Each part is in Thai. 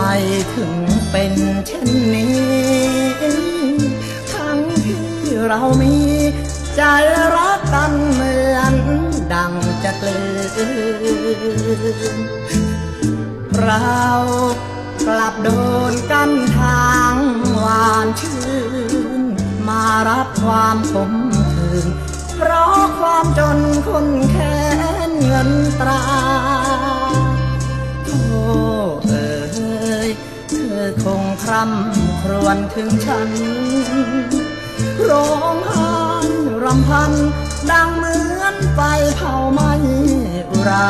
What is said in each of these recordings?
ถึงเป็นเช่นนี้ทั้งที่เรามีใจรักกันเหมือนดังจะกลืนเรากลับโดนกันทางหวานชื่นมารับความขมขื่นเพราะความจนคนแค้นเงินตราโธ่เอ๋ยเธอคงคร่ำครวญถึงฉันร้องไห้รำพันดังเหมือนไฟเผาไหม้อุรา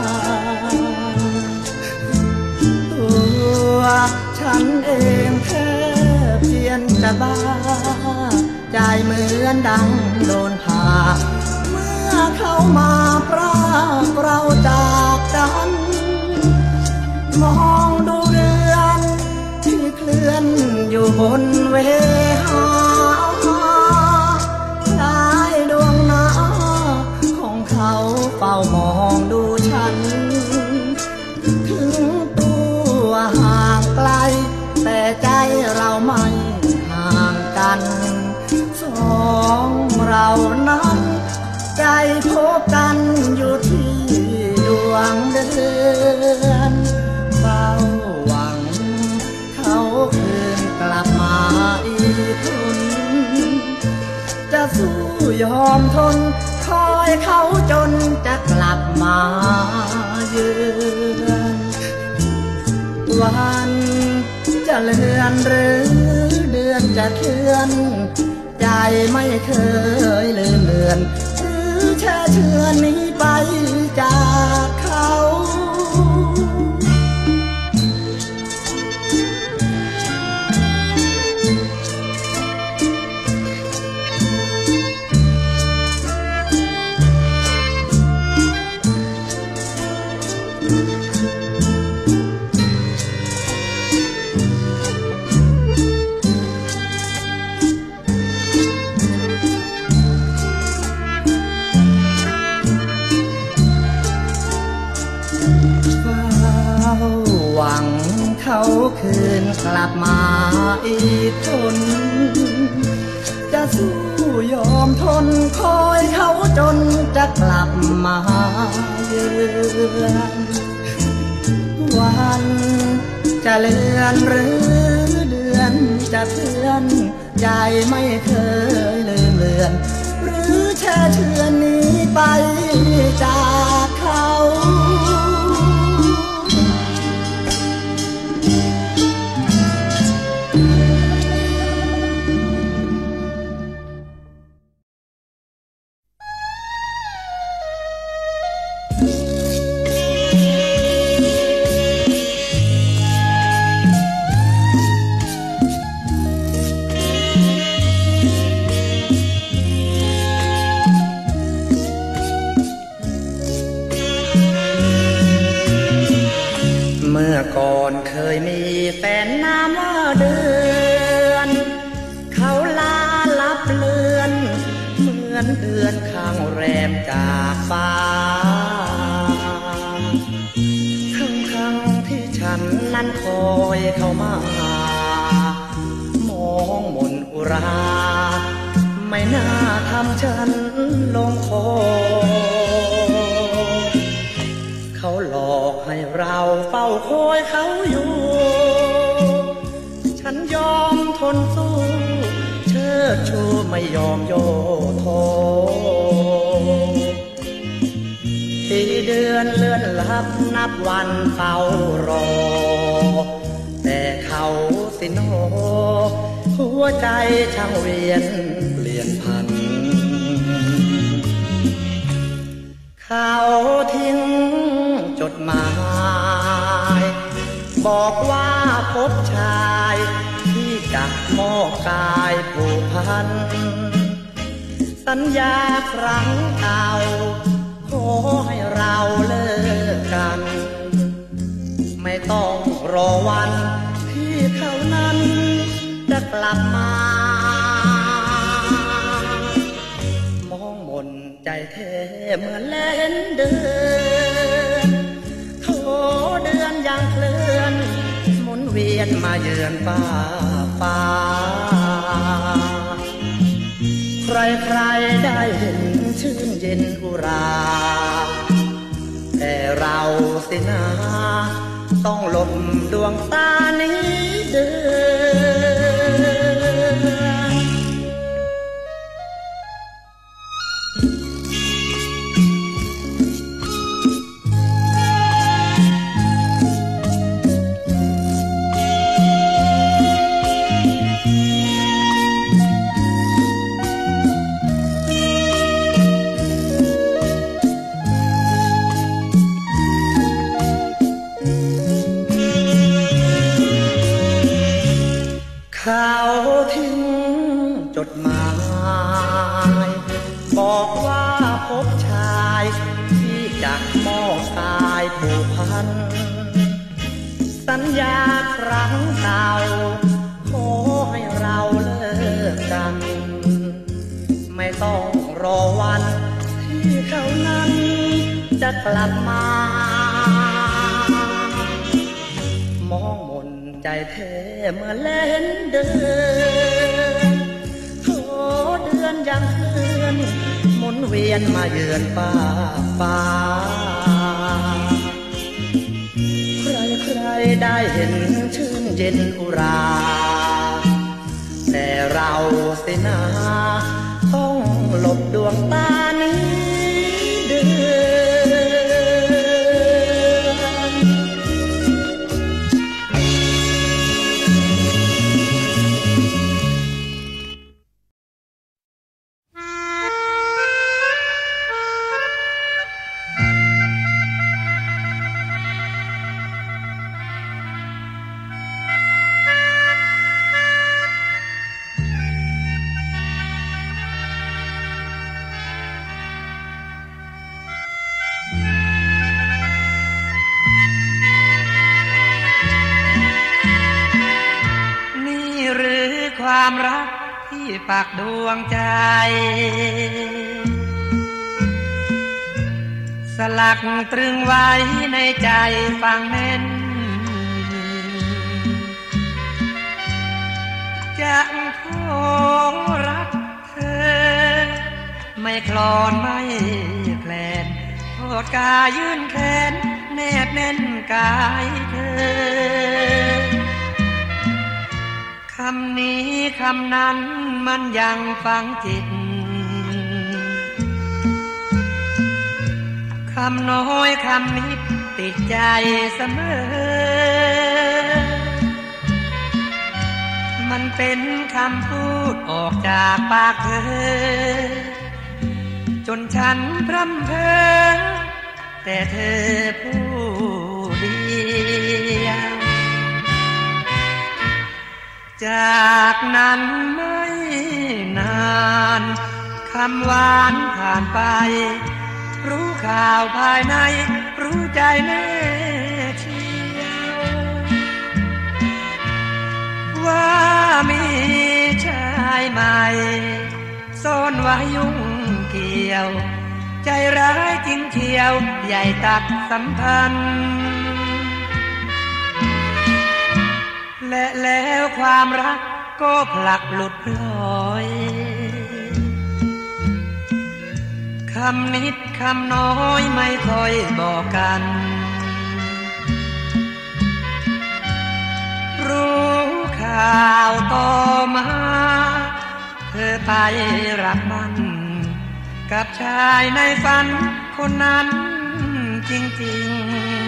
ตัวฉันเองแค่เพียงจะบ้าใจเหมือนดังโดนผ่าเมื่อเข้ามาพรากเราจากกันมองดูเรือนที่เคลื่อนอยู่บนเวหาคล้ายดวงหน้าของเขาเฝ้ามองดูฉันถึงตัวห่างไกลแต่ใจเราไม่ห่างกันสองเรานั้นใจพบกันอยู่ที่ดวงเดือนเฝ้าหวังเขาคืนกลับมาอีกคนจะสู้ยอมทนคอยเขาจนจะกลับมาเยือนวันจะเลื่อนหรือเดือนจะเคลื่อนใจไม่เคยลืมเลือนหรือแช่เชือนนี้ไปจากเขาหวังเขาคืนกลับมาอีกคนจะสู้ยอมทนคอยเขาจนจะกลับมาเยือนวันจะเลื่อนหรือเดือนจะเคลื่อนใจไม่เคยลืมเลือนหรือแช่เชือนนี้ไปจากเขาเมื่อก่อนเคยมีแฟนนามว่าเดือนเขาลาลับเลือนเหมือนเดือนข้างแรมจากฟ้าทั้งที่ฉันนั้นคอยเขามามองมนอุราไม่น่าทำฉันลงคอเขาหลอกให้เราเฝ้าคอยเขาอยู่ฉันยอมทนสู้เชิดชูไม่ยอมโยโทปีเดือนเลื่อนลับนับวันเฝ้ารอแต่เขาสิโนหัวใจช่างเวียนเปลี่ยนพันเขาทิ้งจดหมายบอกว่าพบชายที่จะมอบกายผูกพันสัญญาครั้งเก่าขอให้เราเลิกกันไม่ต้องรอวันที่เขานั้นจะกลับมามองมนใจแท้เหมือนเล่นเดินโถเดือนยังเคลื่อนหมุนเเวียนมาเยือนฟ้าฟ้าใครๆได้เห็นชื่นเย็นอุราแต่เราสินะต้องหลบดวงตานี้เดินเขาทิ้งจดหมายบอกว่าพบชายที่จะมอบกายผูกพันสัญญาครั้งเก่าขอให้เราเลิกกันไม่ต้องรอวันที่เขานั้นจะกลับมามองมนใจเธอเมื่อเล่นเดินโถเดือนยังเคือนหมุนเวียนมาเยือนฟ้าฟ้าใครๆได้เห็นชื่นเย็นอุราแต่เราสินะต้องหลบดวงตานี้เดินความรักที่ปักดวงใจสลักตรึงไว้ในใจฟังแน่นจะขอรักเธอไม่คลอนไม่แคลนโทษกายื่นแขนแนบแน่นกายเธอคำนี้คำนั้นมันยังฝังจิตคำน้อยคำนิดติดใจเสมอมันเป็นคำพูดออกจากปากเธอจนฉันพร่ำเพ้อแต่เธอผู้เดียวจากนั้นไม่นานคำหวานผ่านไปรู้ข่าวภายในรู้ใจแน่เชียวว่ามีชายใหม่ซ่อนไว้ยุ่งเกี่ยวใจร้ายจริงเชียวใหญ่ตัดสัมพันธ์และแล้วความรักก็ผลักหลุดลอยคำนิดคำน้อยไม่ค่อยบอกกันรู้ข่าวต่อมาเธอไปรักมันกับชายในฝันคนนั้นจริงๆ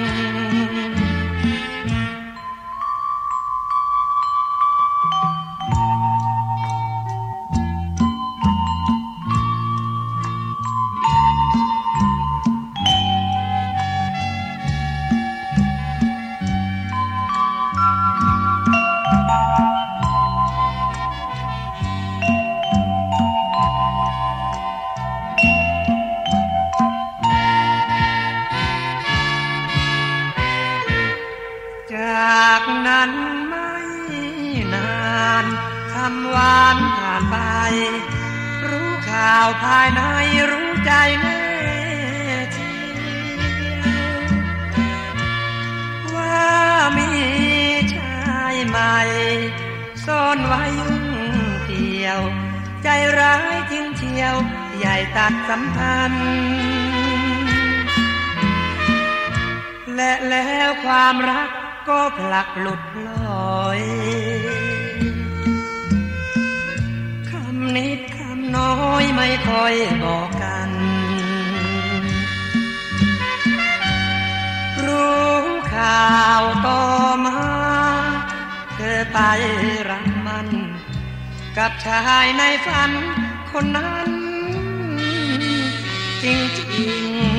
จากนั้นไม่นานคำหวานผ่านไปรู้ข่าวภายในรู้ใจแน่เชียวว่ามีชาม่ซ่อนไว้เดียวใจร้ายจริงเชียวใหญ่ตัดสัมพันธ์และแล้วความรักก็ผลักหลุดลอยคำนิดคำน้อยไม่ค่อยบอกกันรู้ข่าวต่อมาเธอไปรักมันกับชายในฝันคนนั้นจริงๆ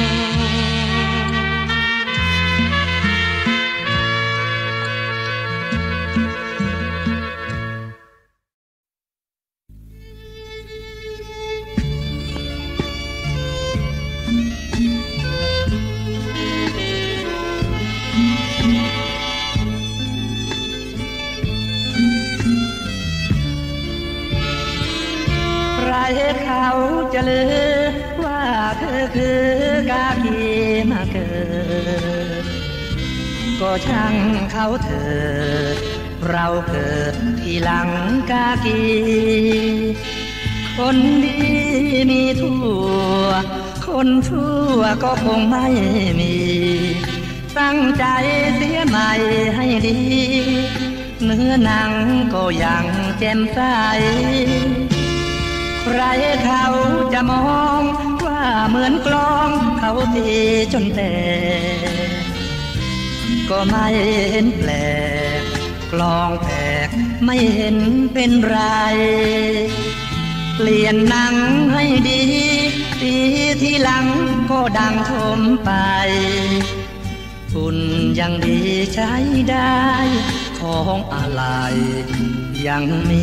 เขาจะลือว่าเธอคือกากีมาเกิดก็ช่างเขาเถิดเราเกิดที่หลังกากีคนดีมีทั่วคนชั่วก็คงไม่มีตั้งใจเสียใหม่ให้ดีเนื้อหนังก็ยังแจ่มใสใครเขาจะมองว่าเหมือนกลองเขาตีจนแตกก็ไม่เห็นแปลกกลองแตกไม่เห็นเป็นไรเปลี่ยนหนังให้ดีตีที่หลังก็ดังทมไปฝุ่นยังดีใช้ได้ของอะไรยังมี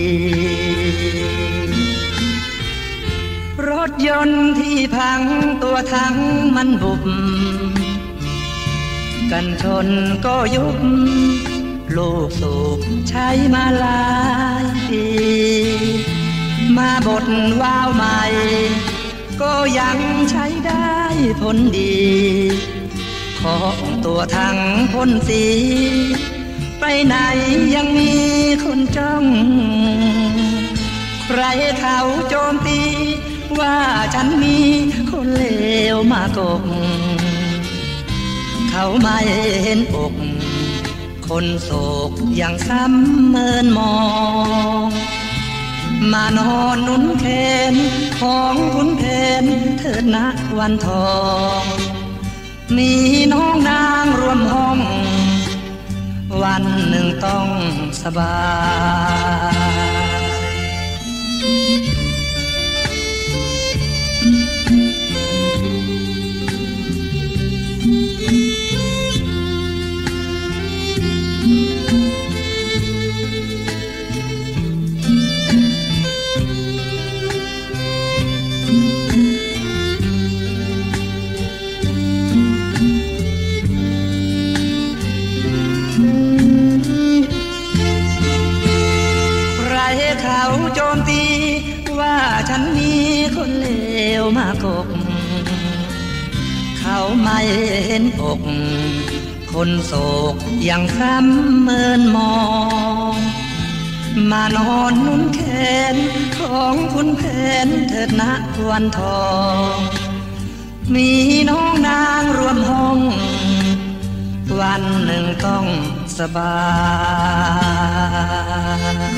รถยนต์ที่พังตัวถังมันบุบกันชนก็ยุบลูกสูบใช้มาหลายปีมาบดวาล์วใหม่ก็ยังใช้ได้ผลดีของตัวถังพ่นสีไปไหนยังมีคนจ้องใครเขาโจมตีว่าฉันมีคนเลวมากบเขาไม่เห็นอกคนโศกอย่างซ้ำเมินมองมานอนหนุนแขนของคุณเพนเถิดนะวันทองมีน้องนางรวมห้องวันหนึ่งต้องสบายเขาโจมตีว่าฉันมีคนเลวมากบเขาไม่เห็นอกคนโศกอย่างซ้ำเมินมองมานอนนุ่นแขนของคุณเพนเถิดนะวันทองมีน้องนางรวมห้องวันหนึ่งต้องสบาย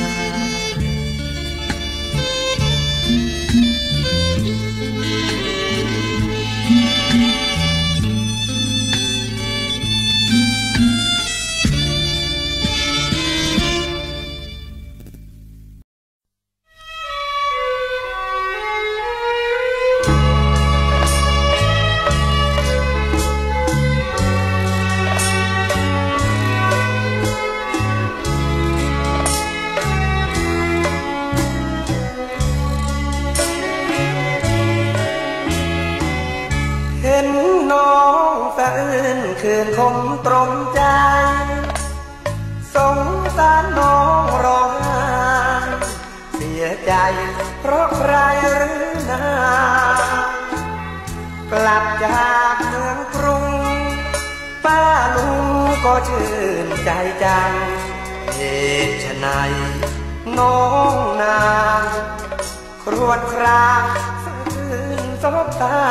คืนคมตรมใจสงสารน้องร้องไห้เสียใจเพราะใครหรือหนากลับจากเมืองกรุงป้าลุงก็ชื่นใจจังตุไฉนน้องนางครวญครางสะอื้นซบเศร้า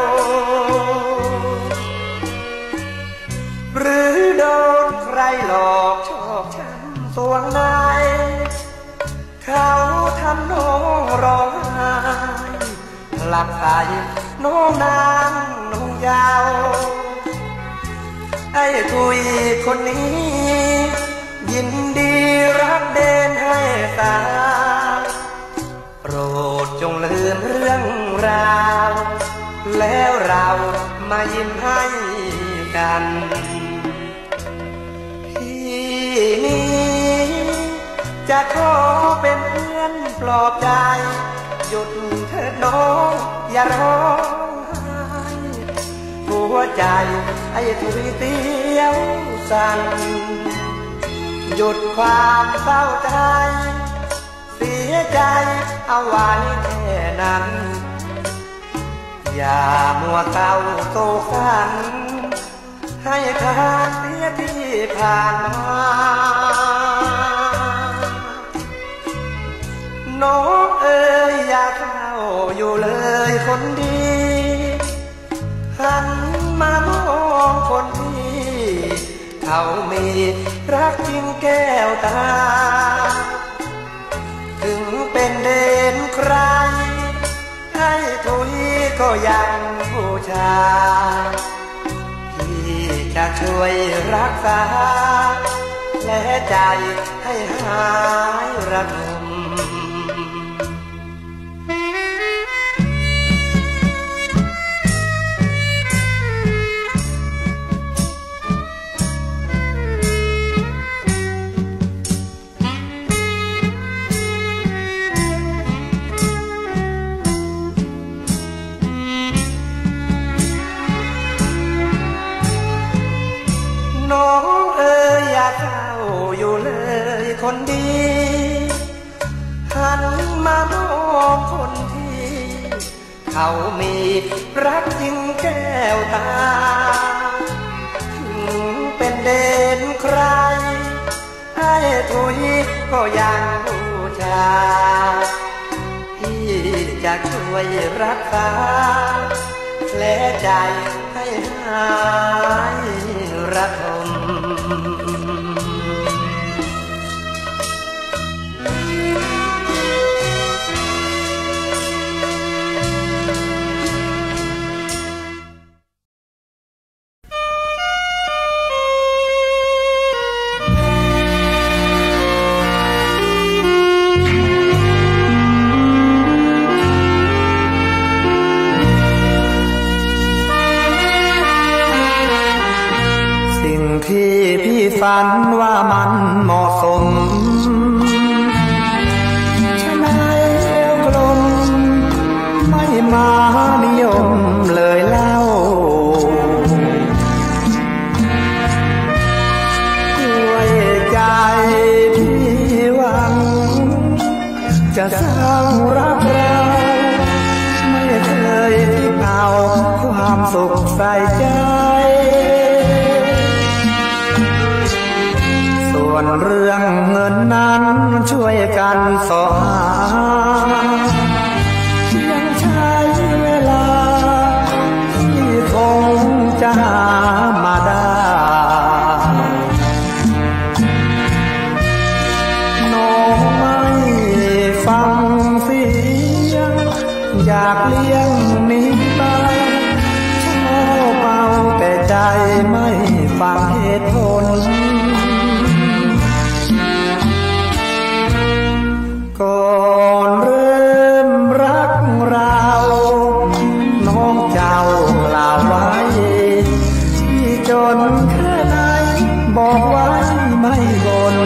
หรือโดนใครหลอกชอบช้ำสวงในเขาทำน้องร้องไห้หลับใส่น้องนางน้องยาวไอ้ทุยคนนี้ยินดีรับเด่นให้สาโปรดจงลืมเรื่องราวแล้วเรามายิ้มให้กันพี่นี้จะขอเป็นเพื่อนปลอบใจหยุดเถิดน้องอย่าร้องไห้หัวใจไอ้ทุยเตี้ยวสั่นหยุดความเศร้าใจเสียใจเอาไว้แค่นั้นอย่ามัวเศร้าโศกสันให้ทานเสียที่ผ่านมาน้องเอ๋ยอย่าเศร้าอยู่เลยคนดีหันมามองคนที่เขามีรักจริงแก้วตาถึงเป็นเด่นใครให้ทุยก็ยังบูชาพี่จะช่วยรักษาและใจให้หายระทมน้องเอ๋ยอย่าเศร้าอยู่เลยคนดีหันมามองคนที่เขามีรักจริงแก้วตาถึงเป็นเด่นใครให้ทุยก็ยังบูชาพี่จะช่วยรักษาและใจให้หายระทมที่พี่ฝันว่ามันเหมาะสมชะไหนแล้วกลมไม่มานิยมเลยเล่าด้วยใจพี่หวังจะสร้างรักเราไม่เคยที่เอาความสุขใส่ใจส่วนเรื่องเงินนั้นช่วยกันสอหายังใช้เวลาที่คงจะหามาได้น้องไม่ฟังเสียงอยากเลี้ยงนี้ไปชอบเอาแต่ใจไม่ฟังเหตุผลก่อนเริ่มรักเราน้องเจ้ากล่าวไว้ที่จนแค่ไหนบอกไว้ไม่บ่น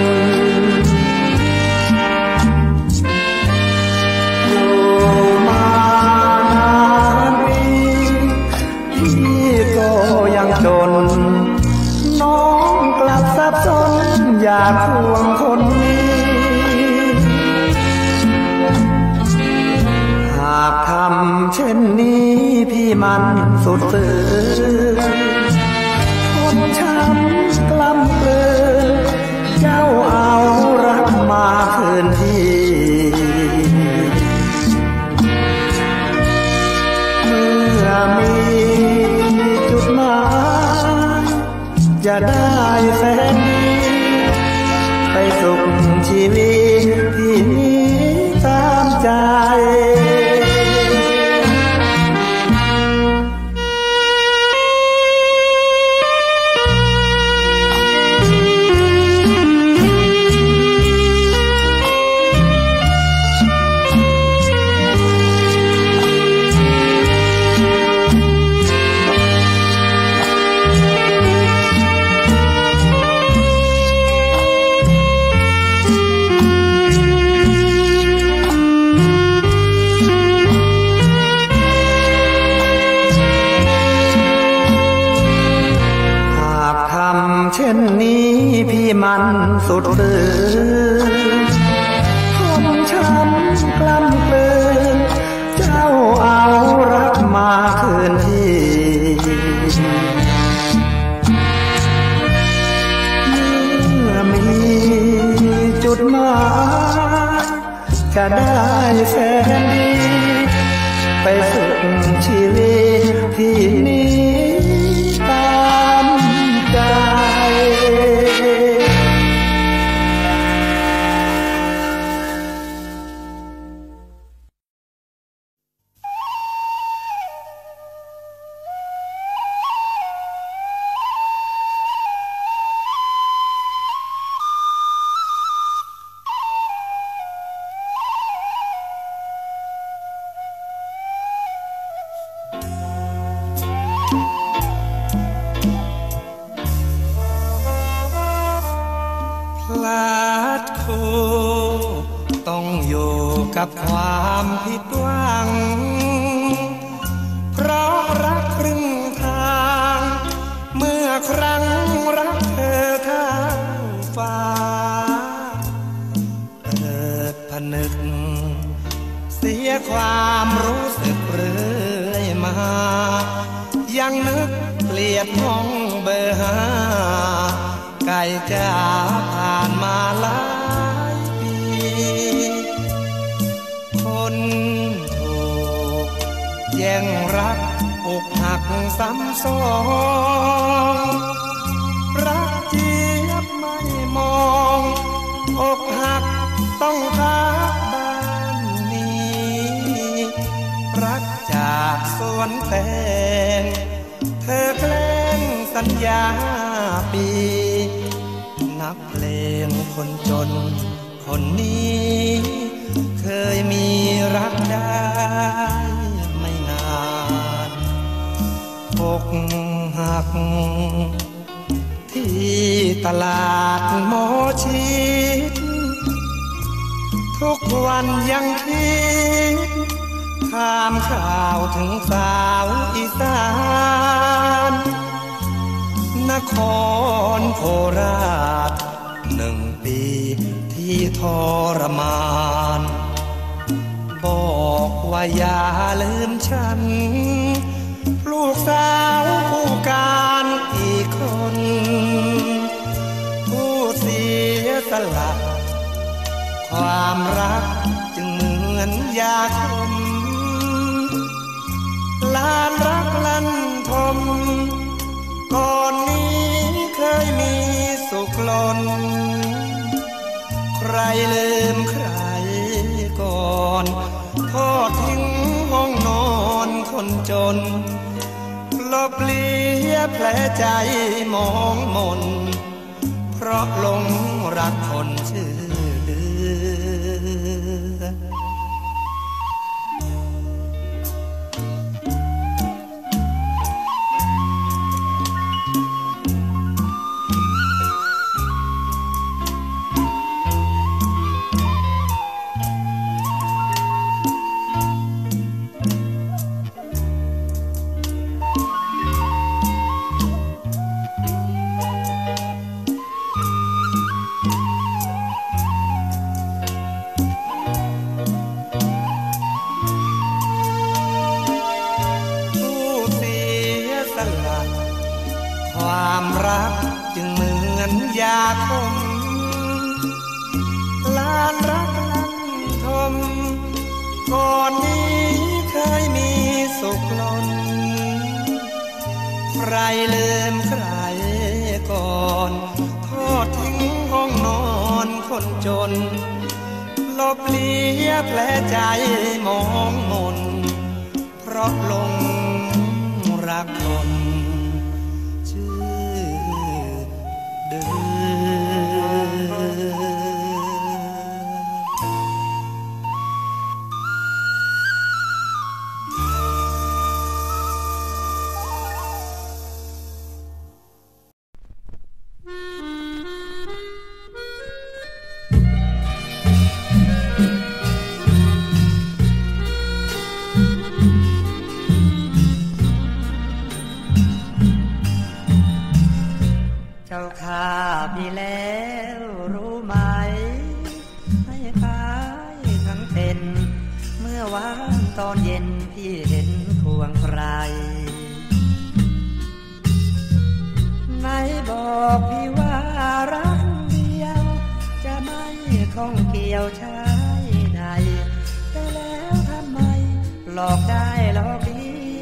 อยู่มานานปีพี่ก็ยังจนน้องกลับสับสนอยากห่วงคนนี้หากทำเช่นนี้พี่มันสุดซื่อทนช้ำกล้ำกลืนเจ้าเอาสุขชีวิตที่มีตามใจเช่นนี้พี่มันสุดฝืนทนช้ำกล้ำกลืนเจ้าเอารักมาคืนที่เมื่อมีจุดหมายจะได้แสนดีไปสุขชีวิตที่นี้ตามใจต้องอยู่กับความผิดหวังเพราะรักครึ่งทางเมื่อครั้งรักเธอทางฟ้าเกิดผนึกเสียความรู้สึกเรื่อยมายังนึกเกลียดห้องเบอร์ห้าไก่จะผ่านมาหลายปีคนถูกแย่งรักอกหักซ้ำซ้อนรักเจี๊ยบไม่มองอกหักต้องพักบ้านนี้รักจากสวนแตงเธอแกล้งสัญญาปีนักเพลงคนจนคนนี้เคยมีรักได้ไม่นานอกหักที่ตลาดหมอชิดทุกวันยังคิดถามข่าวถึงสาวอีสานนครโคราช1 ปีที่ทรมานบอกว่าอย่าลืมฉันลูกสาวผู้การอีกคนผู้เสียสละความรักจึงเหมือนยาคมลานรักลั่นทมก่อนนี้เคยมีสุขล้นใครลืมใครก่อนทอดทิ้งห้องนอนคนจนลบเลียแผลใจมองมนเพราะหลงรักคนชื่อเดือความรักจึงเหมือนยาคมลานรักลั่นทมก่อนนี้เคยมีสุขล้นใครลืมใครก่อนทอดทิ้งห้องนอนคนจนลบเลียแผลใจมองมนเพราะหลงรักคนชื่อเดิมเจ้าข้าพี่แล้วรู้ไหมให้ขายทั้งเป็นเมื่อวานตอนเย็นพี่เห็นควงใครไหนบอกพี่ว่ารักเดียวจะไม่ข้องเกี่ยวชายใดแต่แล้วทำไมหลอกได้หลอกดี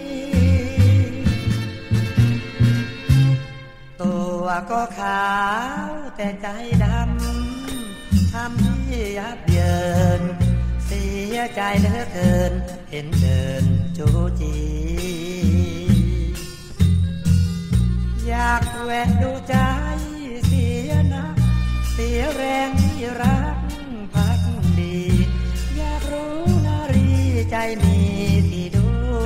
ตัวก็ขาวแต่ใจดำทำให้ยับเยินเสียใจเหลือเกินเห็นเดินจูจีอยากแวะดูใจเสียนักเสียแรงที่รักพักดีอยากรู้นารีใจมีที่ดู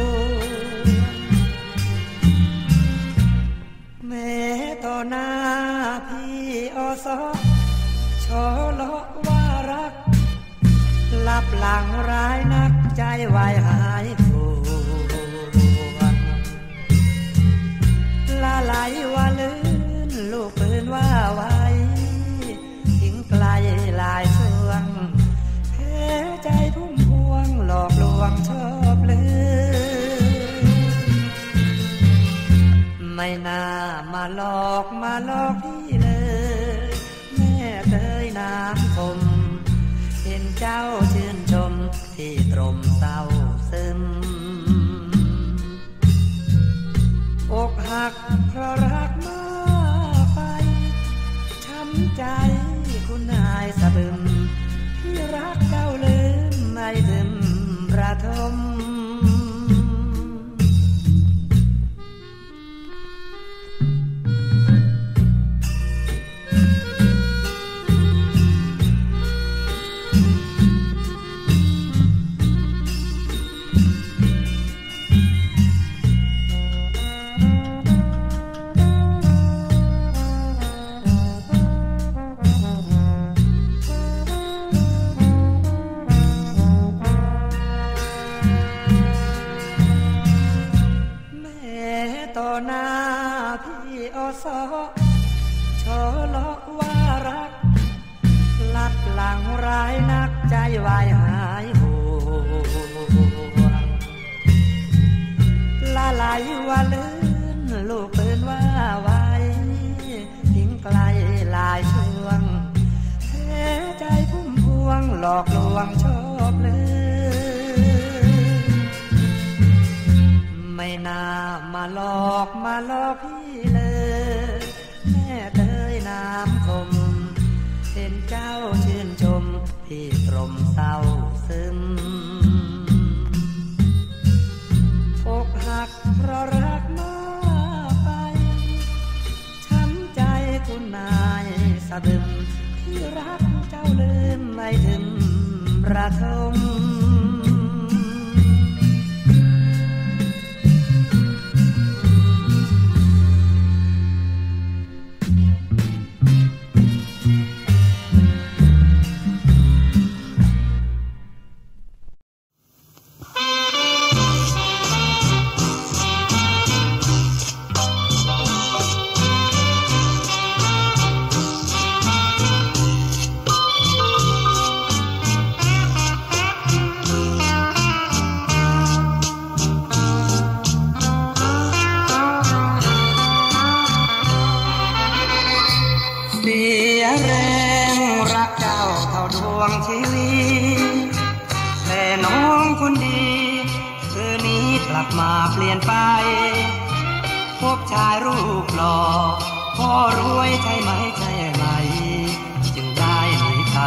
แม้ต่อหน้าพี่อสโชโลว่ารักลับหลังร้ายนักใจวายหายปวดละลายว่าลื่นลูกปืนว่าไว้ทิ้งไกลลายช่วงแพ้ใจพุ่มพวงหลอกลวงชอบลืมไม่น่ามาหลอกพี่เลยแม่เตยน้ำคมเห็นเจ้าชื่นชมที่ตรมเศร้าซึมอกหักเพราะรักมากไปช้ำใจคุณนายสะบึมที่รักเจ้าลืมไม่ถึงประทมหน้าพี่อสโชโลว่ารักลับหลังร้ายนักใจวายหายห่วงละลายว่าลื่นลูกปืนว่าไว้ทิ้งไกลลายช่วงแพ้ใจพุ่มพวงหลอกลวงชอบเลยไม่น่ามาหลอกพี่เลยแม่เตยน้ำคมเห็นเจ้าชื่นชมพี่ตรมเศร้าซึมอกหักเพราะรักมากไปช้ำใจคุณนายสะบึมที่รักเจ้าลืมไม่ถึงประทมชีวิตแต่น้องคนดีคืนนี้กลับมาเปลี่ยนไปพบชายรูปหล่อพ่อรวยใช่ไหมจึงได้หนีไป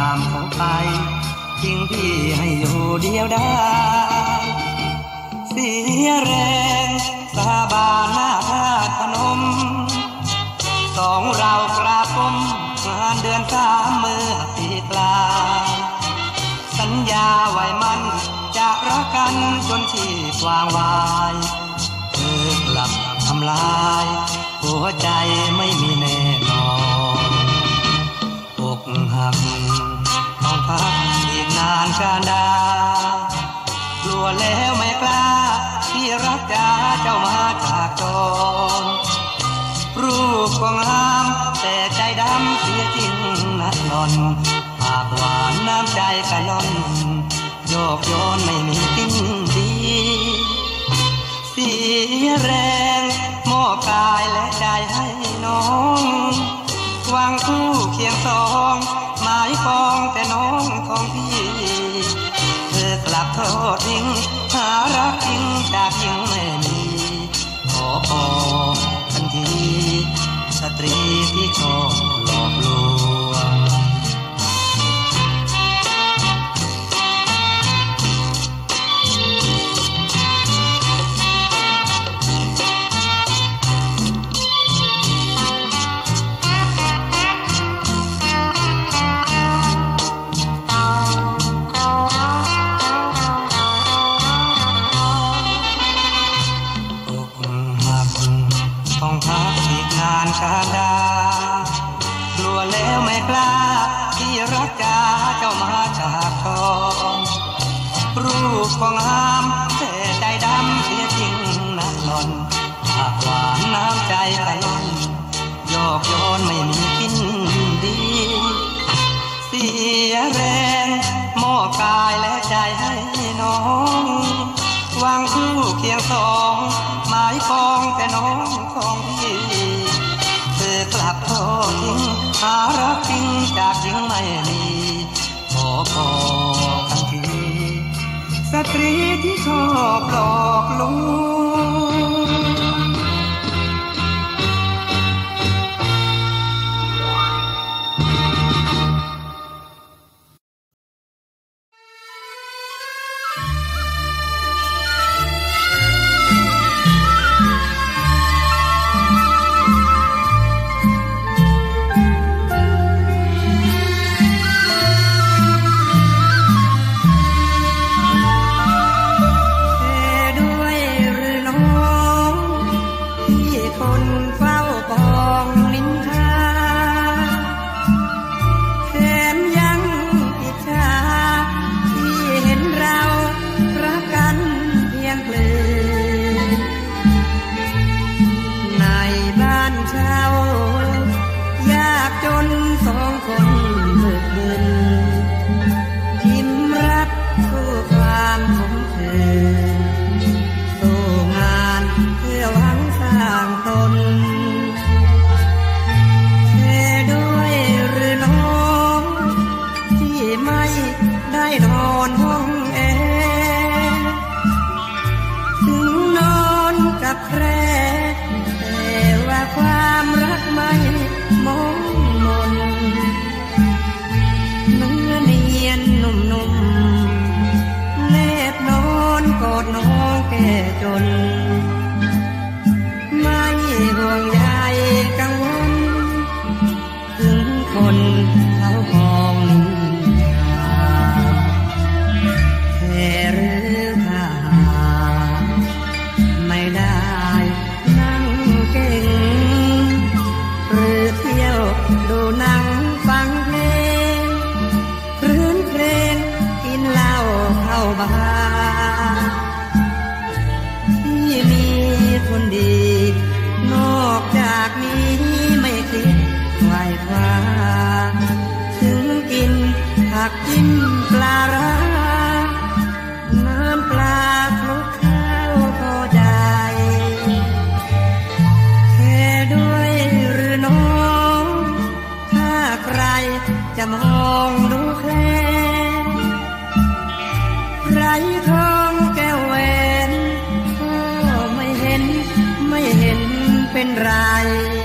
ามเขาไปทิ้งพี่ให้อยู่เดียวได้เสียแรงสาบานหน้าธาตุพนมสองเรากราบก้มงานเดือน3เมื่อปีกลางสัญญาไว้มันจะรักกันจนชีพวางวายเธอกลับทำลายหัวใจไม่มีแน่นอนอกหักต้องพักอีกนานการดากลัวแล้วไม่กล้าที่รักจะเจ้ามาจากจรรูปก็งามแต่ใจดำเสียจริงนักหล่อนปากหวานน้ำใจกะล่อนโยกโยนไม่มีกินดีเสียแรงมอบกายและใจให้น้องวางคู่เคียงสองหมายปองแต่น้องของพี่เธอกลับโทษทิ้งหารักจริงจากยิ่งไม่มีขอบอกทันทีสตรีที่ชอบหลอกลวงต้องพักอีกนานการดากลัวแล้วไม่กล้าที่รักจะเจ้ามาจากจรรูปก็งามแต่ใจดำเสียจริงนักหล่อนปากหวานน้ำใจกะล่อนโยกโยนไม่มีกินดีเสียแรงมอบกายและใจให้น้องวางคู่เคียงสองหมายปองแต่น้องของพี่เธอกลับโทษทิ้งหารักจริงจากหญิงไม่มีขอบอกทันทีสตรีที่ชอบหลอกลวงจะมองดูแคลไรทองแก้วแหวนก็ไม่เห็นเป็นไร